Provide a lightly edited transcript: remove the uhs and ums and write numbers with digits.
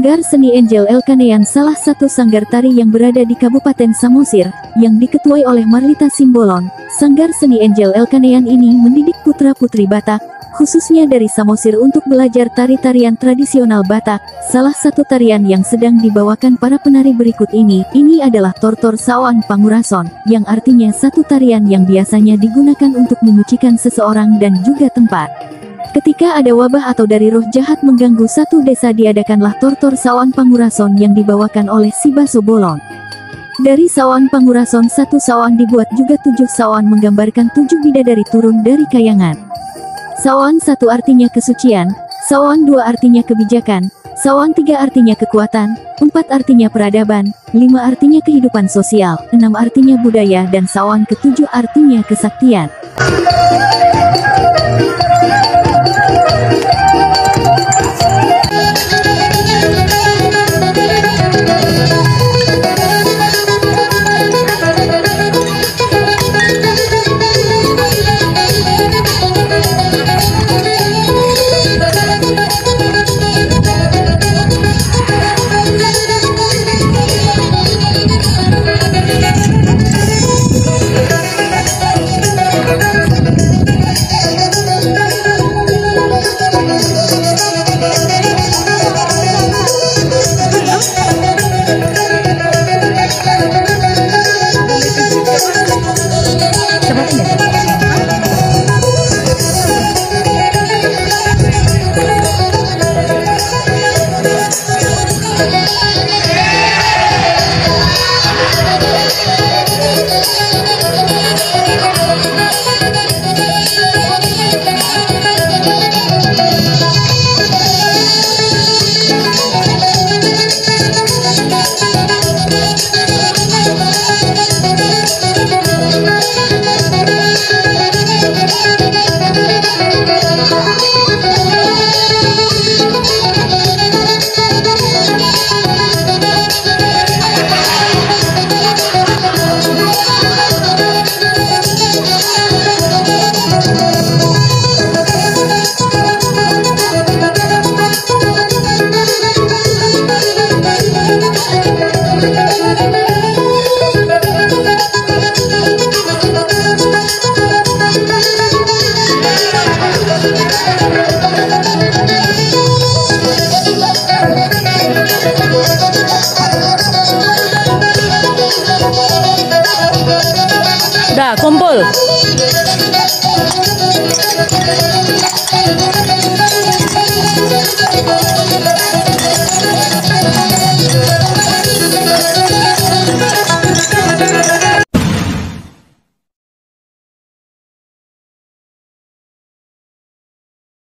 Sanggar Seni Angel Elkanean salah satu sanggar tari yang berada di Kabupaten Samosir, yang diketuai oleh Marlita Simbolon. Sanggar Seni Angel Elkanean ini mendidik putra-putri Batak, khususnya dari Samosir untuk belajar tari-tarian tradisional Batak. Salah satu tarian yang sedang dibawakan para penari berikut ini adalah Tortor Saoan Pangurason, yang artinya satu tarian yang biasanya digunakan untuk menyucikan seseorang dan juga tempat. Ketika ada wabah atau dari roh jahat mengganggu satu desa, diadakanlah Tortor Saoan Pangurason yang dibawakan oleh si Baso Bolon. Dari Saoan Pangurason, satu saoan dibuat juga 7 saoan menggambarkan 7 bidadari turun dari kayangan. Saoan 1 artinya kesucian, saoan 2 artinya kebijakan, saoan 3 artinya kekuatan, 4 artinya peradaban, 5 artinya kehidupan sosial, 6 artinya budaya, dan saoan ke-7 artinya kesaktian. Dah, kumpul.